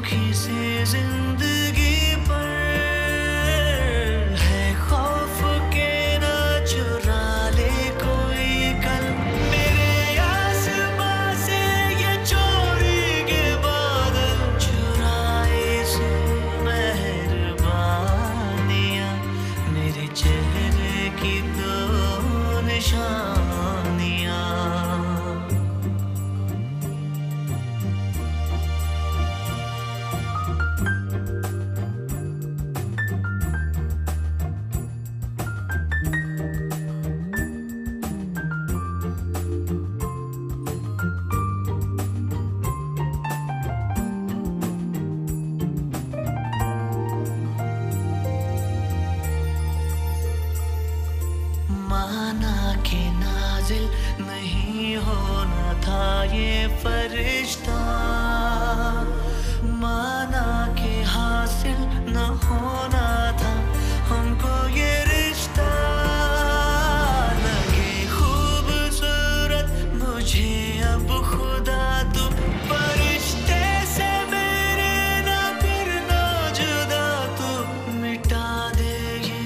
रूखी सी जिंदगी पर है खौफ के ना चुरा ले कोई कल मेरे आसमां से ये चोरी के बादल चुराए से मेहरबानियां मेरे चेहरे की दो निशानियां। माना के नाजिल नहीं होना था ये फरिश्ता, माना के हासिल न होना था हमको ये रिश्ता। लगे खूबसूरत मुझे अब खुदा तू फरिश्ते से मेरे ना फिर ना जुदा तू मिटा दे ये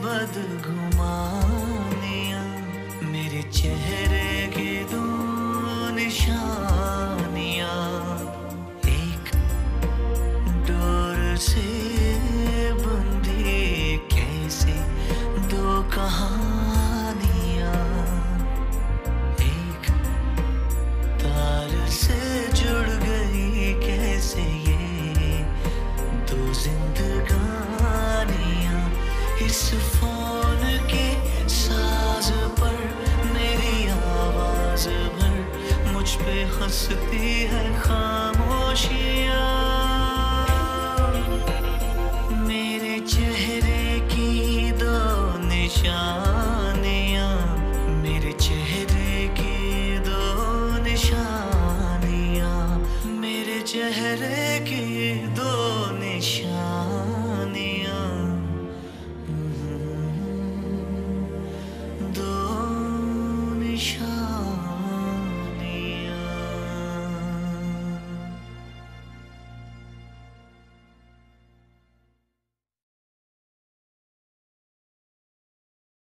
बदगुमानियां मेरे चेहरे की दो निशानियां। एक डोर से बंधी कैसे दो कहानियां, एक तार से जुड़ गई कैसे ये दो जिंदगानियां। इस फोन के साज पर मेरी आवाज भर मुझ पे हंसती है खामोशियां। मेरे चेहरे की दो निशानियां, मेरे चेहरे की दो निशानियां, मेरे चेहरे की दो निशानियां।